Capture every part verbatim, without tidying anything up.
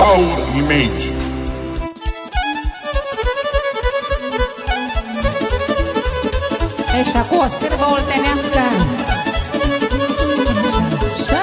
Power Image. Așa cu o sârbă oltenească. Așa.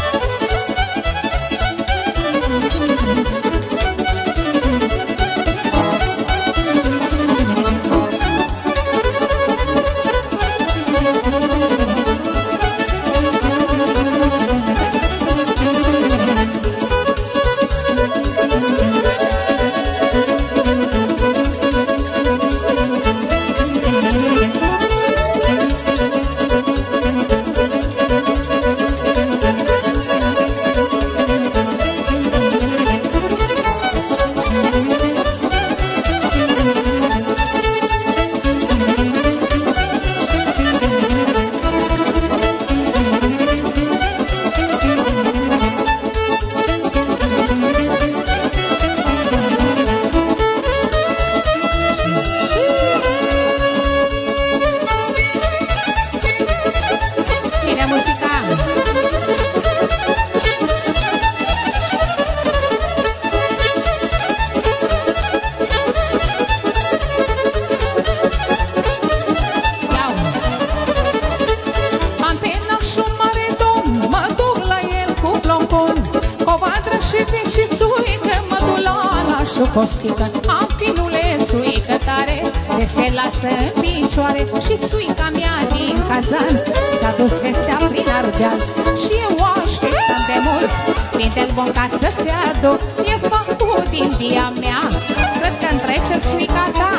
Costică, am finulețuică tare, de se lasă în picioare și țuica mea din Kazan s-a dus vestea prin Ardeal și eu o așteptam de mult. Vin-te-l bun ca să-ți aduc, e făcut din via mea, cred că-mi trece țuica ta.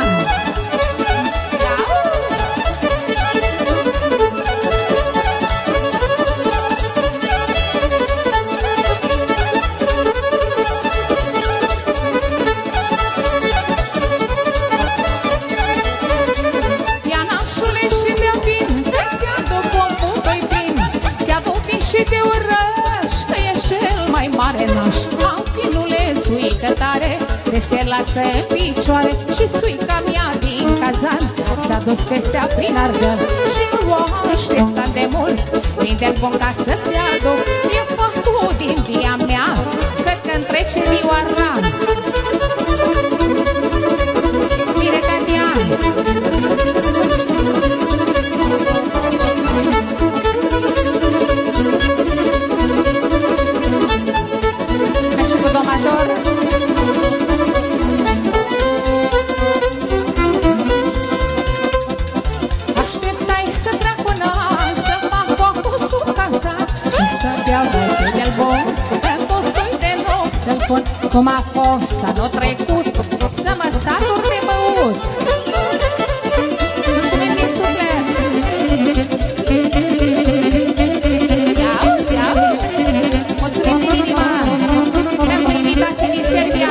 Am finulețuică tare, de se lasă în picioare și țuica mea din Kazan s-a dus vestea prin Ardeal și nu o așteptam de mult. Vin-te-l bun ca să-ți aduc, e făcut din via mea, cred că-mi trece vioara. Bine, Tatian! Așteptai să treacă un an, să fac focul sub Kazan și să beau de-l bun, în botoi de loc să-l pun, cum a fost anul trecut, să mă satur de băut. Mulțumim din suflet! Ia-uzi, ia-uzi! Mulțumim din inima pentru invitații din Serbia!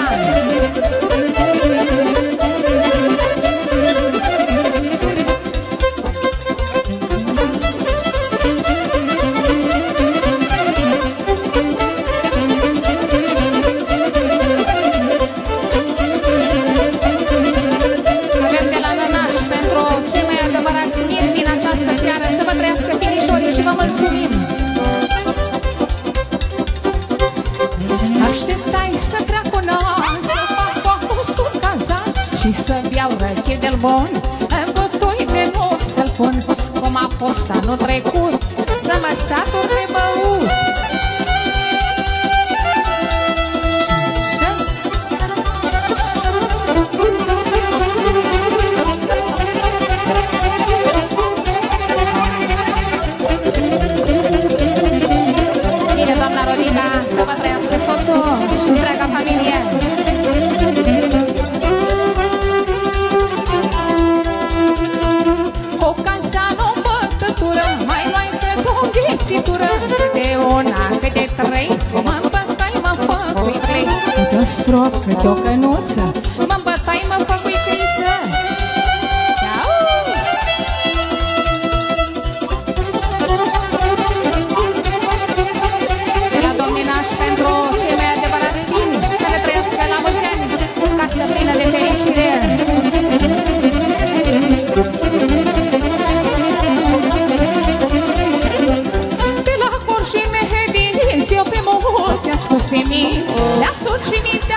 Așteptai să treacă un an, să fac focul sub Kazan și să beau răchie de-l bun, în bătoi de loc să-l pun, cum a fost anul trecut, să mă satur de băut. Bine, doamna Rodica, să vă trăiască soțul și întreaga familie. Cu Kazanul în bătătură, mai luai pe două ghețitură, câte una, câte trei, mă îmbătai, mă făcui plei, câte-o strop, câte-o cănuță, mă îmbătai, mă făcui căiță. Pentru cei mai adevărați fini, să ne trăiască la mulți ani, casă plină de fericire. De la Gorj și Mehedinți, eu pe mulți am scos pe minți, le-a sucinit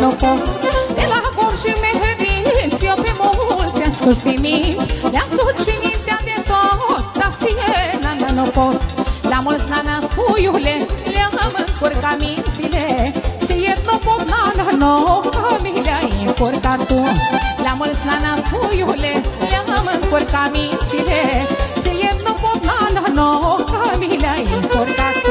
nu pot. De la gorji meherinți, eu pe mulți am scos din minți, le-am sucit mintea de tot, dar ție, nana, nu pot. La mulți, nana, puiule, le-am încurcat mințile, ție nu pot, nana, nu, că mi le-ai încurcat tu. La mulți, nana, puiule, le-am încurcat mințile, ție nu pot, nana, nu, că mi le-ai încurcat tu.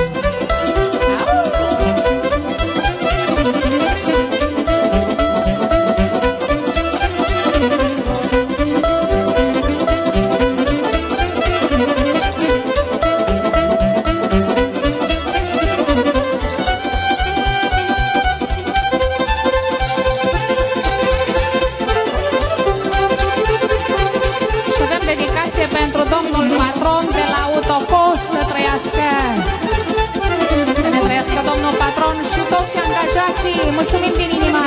Pentru domnul patron de la Autocos să trăiască, să ne trăiască domnul patron și toți angajații. Mulțumim din inima!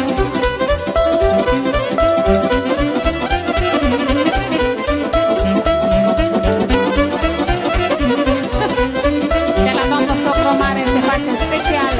De la domnul socru mare se face special.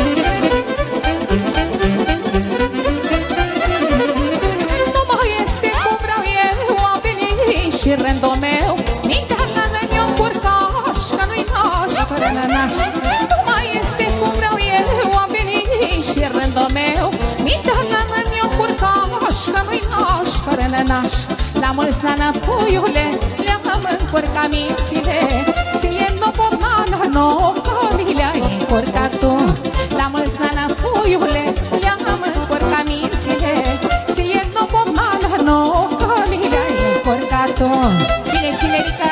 Nu mai este cum vreau eu, a venit și rândul meu, mintea la mi-o încurcaș, că nu-i naș fără nănaș. Nu mai este cum vreau eu, a venit și rândul meu, mintea la mi-o încurcaș, că nu-i naș fără nănaș. La mulți, nana, puiule, le-am încurcat mințile, ție nu pot, nana, nu, că mi le-ai încurcat tu. La mulți, nana, puiule, le-am încurcat mințile, ție nu pot, nana, nu, că mi le-ai încurcat tu. Bine, cinerica!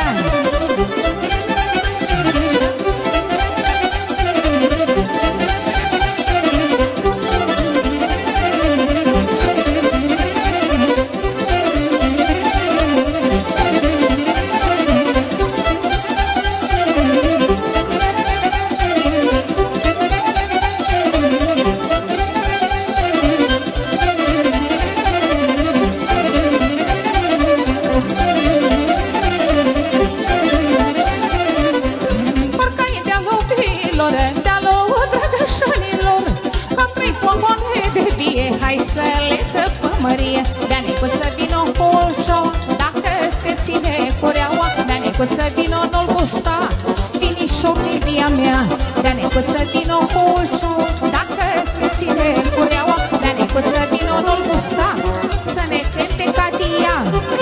Bea necuță vino colceaua, dacă te ține cureaua. Bea necuță vino nu-l gusta, vinișor din via mea. Bea necuță vino colceaua, dacă te ține cureaua. Bea necuță vino nu-l gusta, să ne cânte Catia.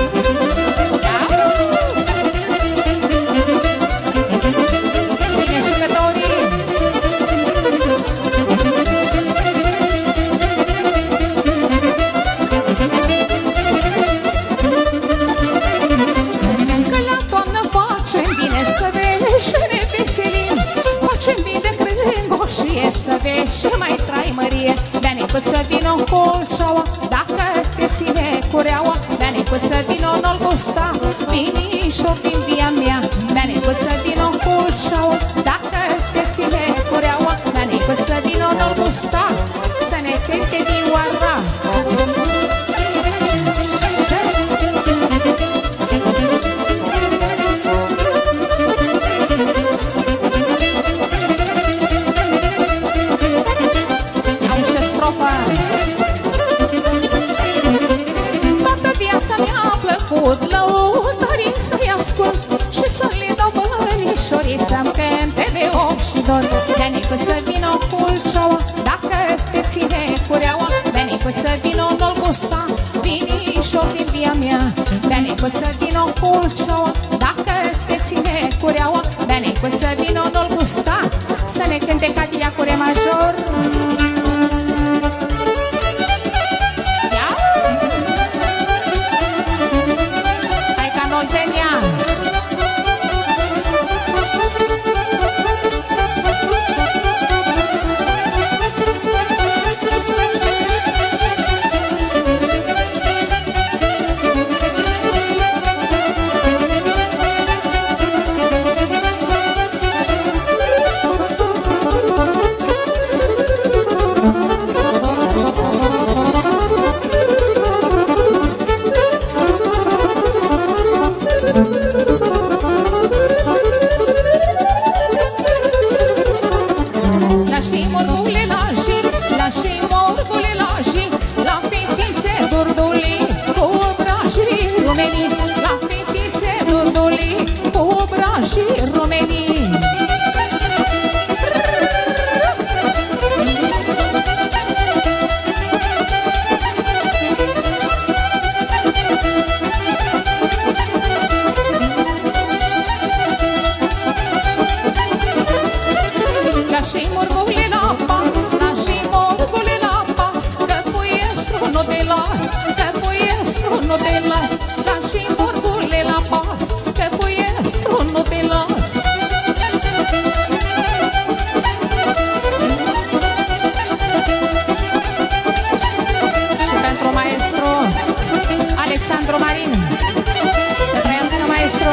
Bine, jucătorii! Să vezi și mai trai mărie. Bea necuță vino colceaua, dacă te ține cureaua. Bea necuță vino nu-l gusta, vinișor din via mea. Bea necuță vino colceaua, dacă te ține cureaua. Bea necuță vino nu-l gusta, să ne cânte vioara. Toată viața mi-a plăcut lăutarii să-i ascult și să le dau bănișorii să-mi cânte de ochi și dor. Bea necuță vino colceaua, dacă te ține cureaua. Bea necuță vino nu-l gusta, vinișor din via mea. Bea necuță vino colceaua, dacă te ține cureaua. Bea necuță vino nu-l gusta, să ne cânte Catia cu re major. pomenii la fetițe durdulii cu obrajii rumenii. Și murgule la pas, la și murgule la pas, că puiestru nu te las, că puiestru nu te las, la și murgule la pas, că puiestru nu te las. Și pentru maestru Alexandru Marin, să trăiască maestru.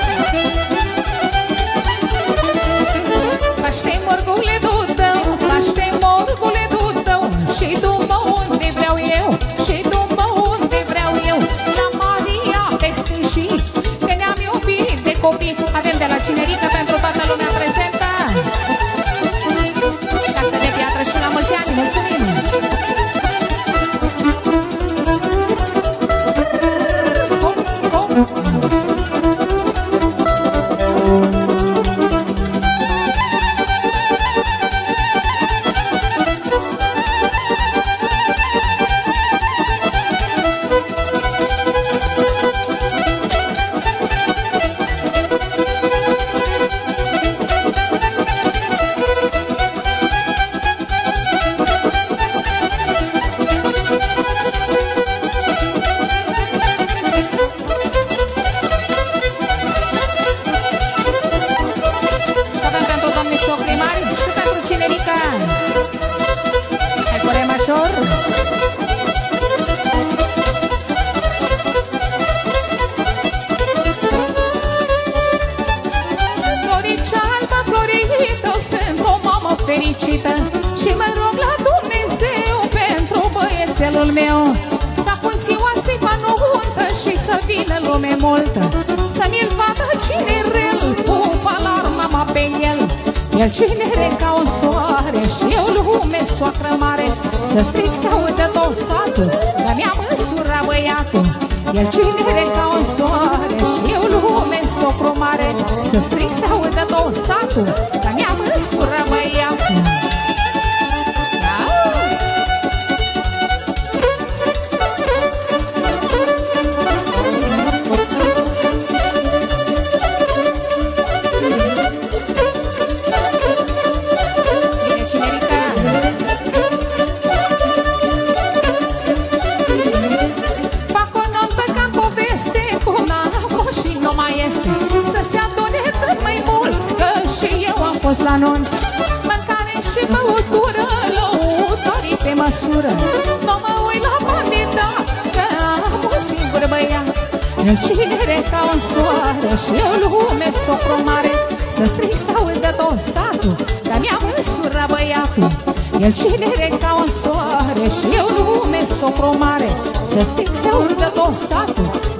Paște morgule du tău, paște morgule du tău, și du-mă unde vreau eu, și du-mă unde vreau eu, la Maria peste și, că ne-am iubit de copii. Avem de la Cinerică pentru toată lumea prezentă, casă de piatră și la mulți ani, mulțumim! Fericită. Și mă rog la Dumnezeu pentru băiețelul meu să pun ziua să-i fac nuntă și să vină lume multă, să mi-l vadă cinerel cu alarma pe el. El cinere ca un soare și eu lume soacră mare, să stric să audă tot satul, că mi-a măsura băiatul. El cinere ca un soare și eu lume socru mare, să stric să audă tot satul, că mi-a măsura băiatul. La anunț, mâncare și băutură, lăutarii pe măsură. Nu mă uit la bandita, că am un singur băiat. El cinere ca un soare și eu lume socru mare, să strig să audă tot satul, că mi-a măsura băiatul. El cinere ca un soare și eu lume socru mare, să strig să audă tot satul,